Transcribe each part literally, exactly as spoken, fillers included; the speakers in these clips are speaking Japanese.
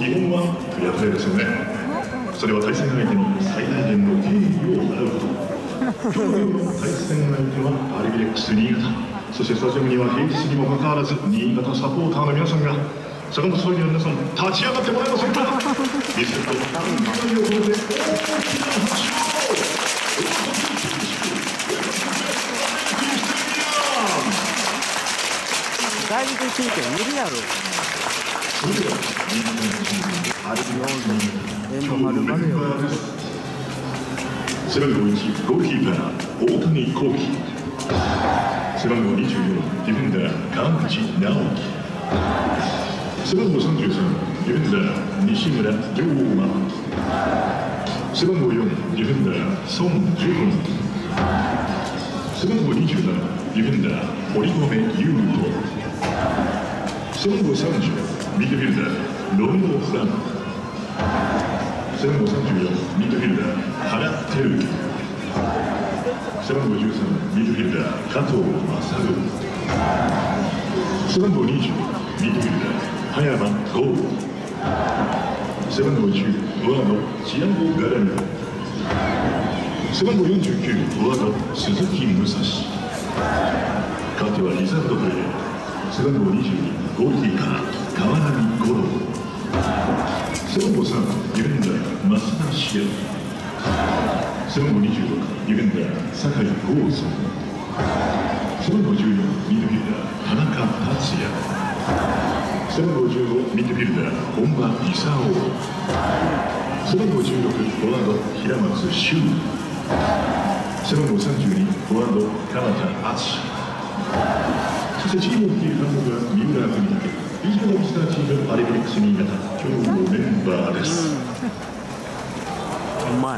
基本はフェアプレーですよね。それは対戦相手に最大限の敬意を払うこと。今日の対戦相手はアルビレックス新潟。そしてスタジアムには平日にもかかわらず新潟サポーターの皆さんが、坂本総理の皆さん立ち上がってもらえませんか。リセット光を込めて大きな拍手を。 大学聞いて無理やろ。 それでは日本人アルビレックス新潟のメンバーです。背番号いちゴールキーパー大谷幸喜。背番号にじゅうよんディフェンダー川口直樹。背番号さんじゅうさんディフェンダー西村龍馬。背番号よんディフェンダー孫ジュン。背番号にじゅうななディフェンダー堀米優斗。背番号さんじゅうミッドフィルダーロンド・フラン。背番号さんじゅうよんミッドフィルダー原輝樹。背番号じゅうさんミッドフィルダー加藤勝。背番号にじゅうミッドフィルダー葉山剛。背番号じゅうフォワードチアゴ・ガラニ。背番号よんじゅうきゅうフォワード鈴木武蔵。勝手はリザードプレー。背番号にじゅうにゴールキーパー川波五郎。背番号さんディフェンダー増田茂。背番号にじゅうろくディフェンダー酒井剛三。背番号じゅうよんミッドフィルダー田中達也。背番号じゅうごミッドフィルダー本間功。背番号じゅうろくフォワード平松修。背番号さんじゅうにフォワード川田敦。そしてチームを率いる監督は三浦文武。以上がミスターチームアルビレックス新潟今日のメンバーです。 うまい。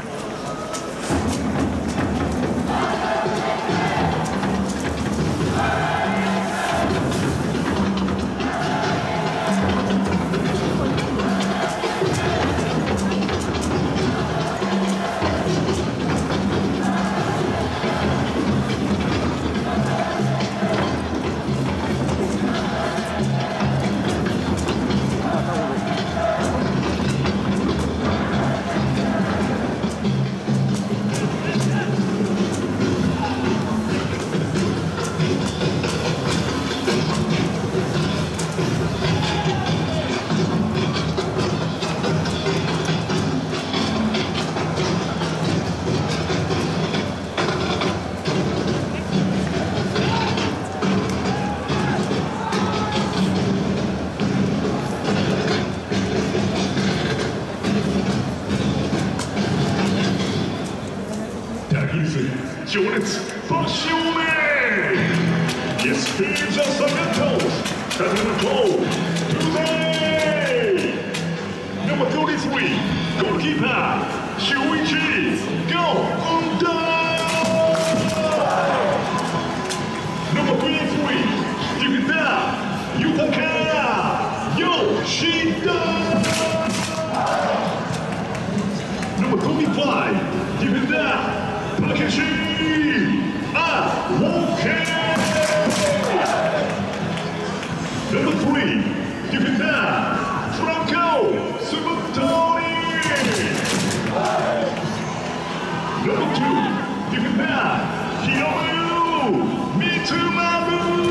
情熱パッションメイ Yes, here's the Sacramentos Sacramento today Number thirty-three Goalkeeper Shuichi Go Unda. Number twenty-three Defender Yutaka Yoshida. Number thirty-five Defender Takeshi Aoki. Number three, defender Franco Subatoni. Number two, defender Hiromu Mitsumaru.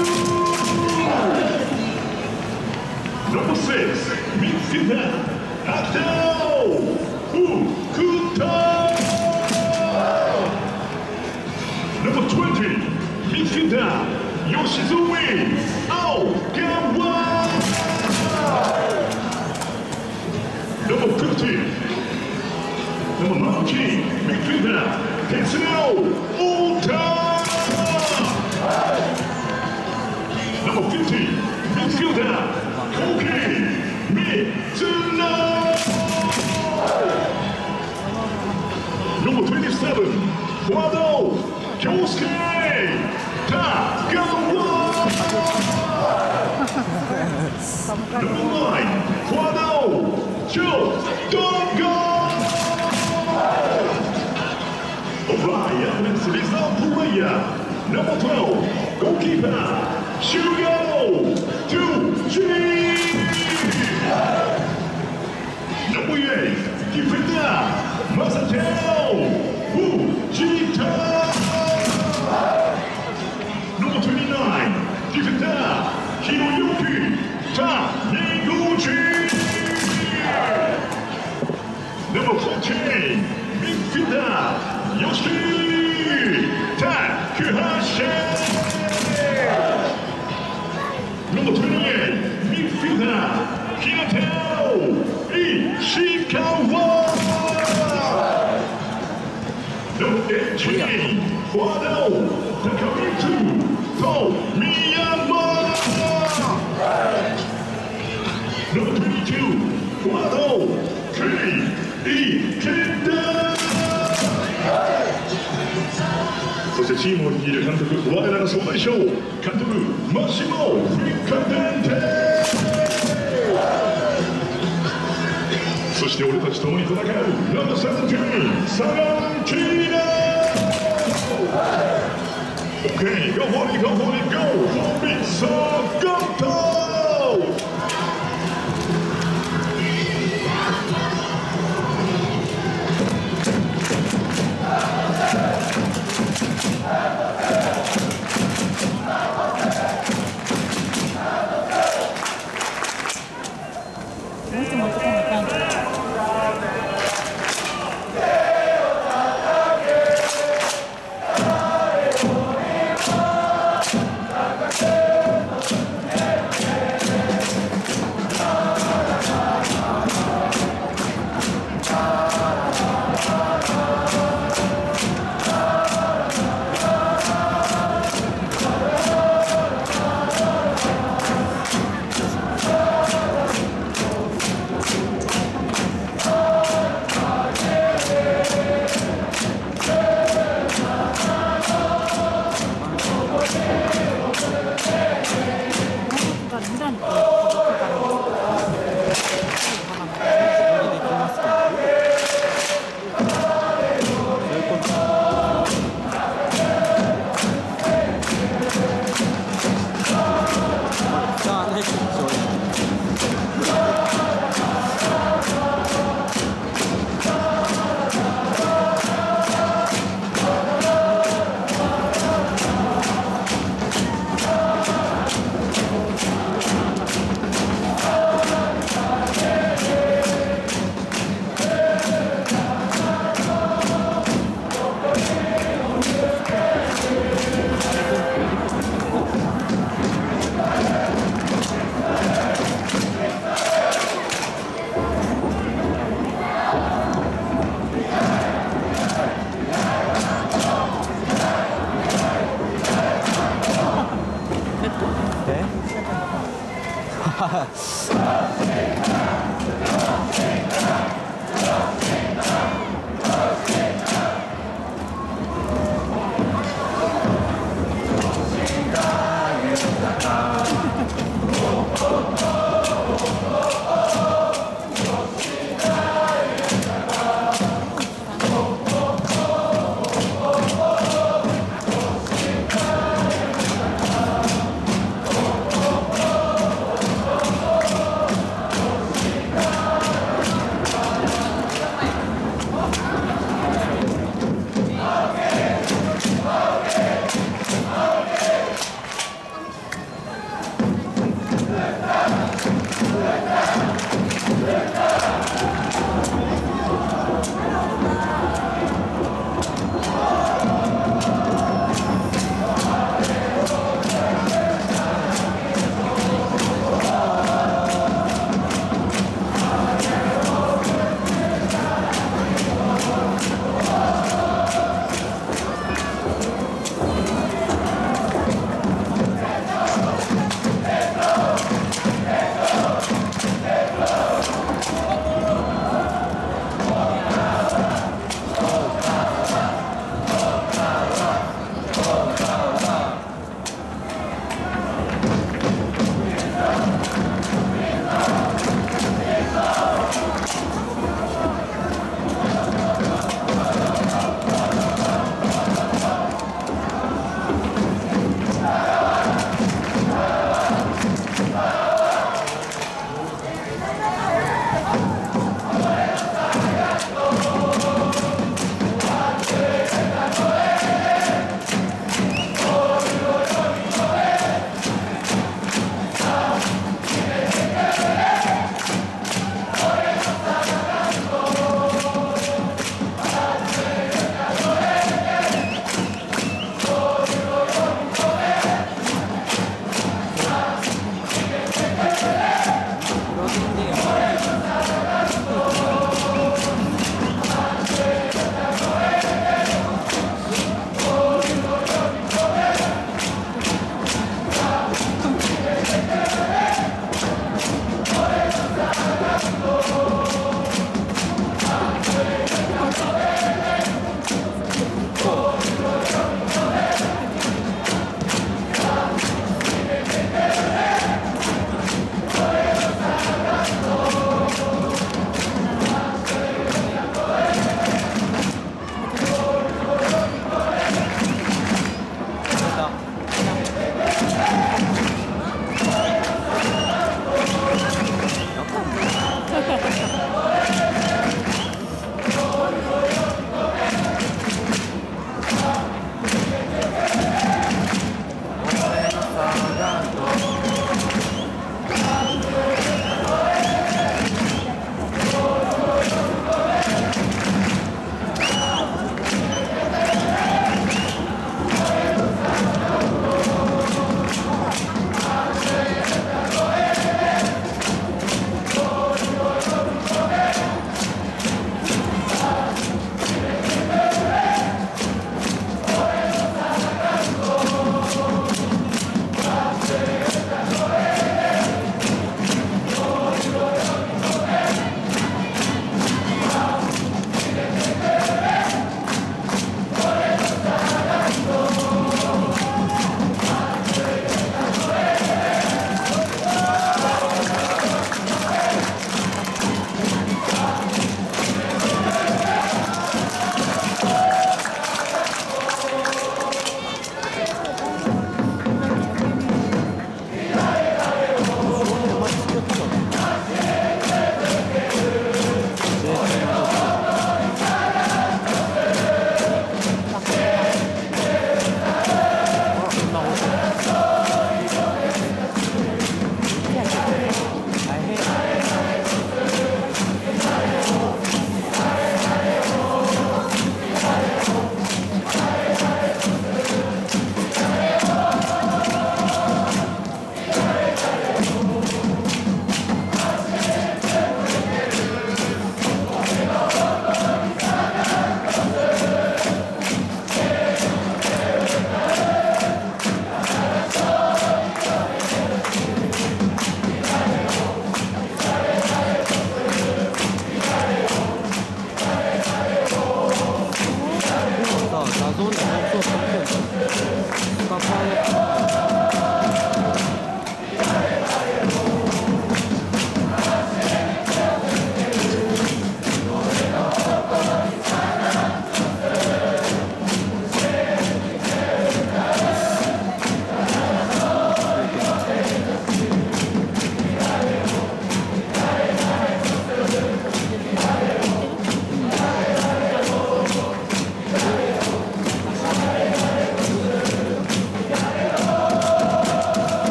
Number six, midfielder Akito Fukuta. Number twenty, midfielder Yoshizumi Aokawa. Number fifteen, number nineteen, midfielder Tetsuno Ota. Number fifteen, midfielder Koki Mitsuno. Number twenty-seven, Wado Kyosuke Tagawa. Number nine, Wado Joe Dongo. Orion and Reserve player. Number twelve, goalkeeper Shugo Tuji. Number eight, defender, Masataro Fujita. Number twenty-nine, defender, Hiroyuki Taniguchi. Number fourteen, midfielder, Yoshi Takahashi. Number twenty-eight, midfielder, Hinatao Ishikawa. Number eighteen, Wado Takamitsu Tomiyama. Number twenty-two, Wado Ikeda. そしてチームを率いる監督、我らの総大将、監督、マシモ・フィカデンテ。そして俺たち共に戦う、ナンバーセブンティーン、サガンキーナ。Okay, go for it, go for it, go for it, Sagato! どうして持ってこなあかんの？ 「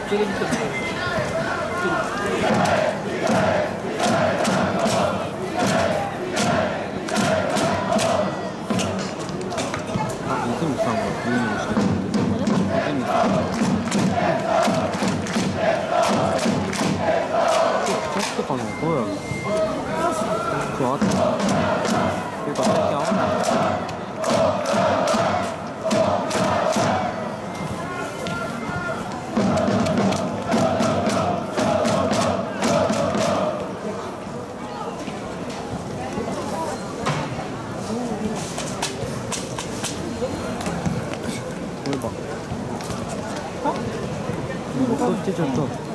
あ、泉さんがクリーニングしてくれてる。泉さん。キャスとかのどうやろう。今日あった。っていうか最近会わない。そういえば。こっちちょっと。